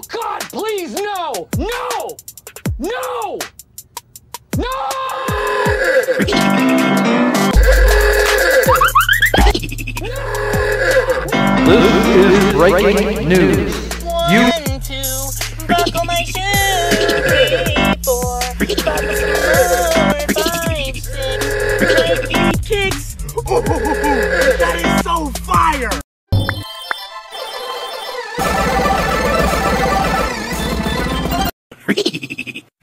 God, please, no! No! No! No! This is breaking news. One, two, buckle my shoe. 3, 4, buckle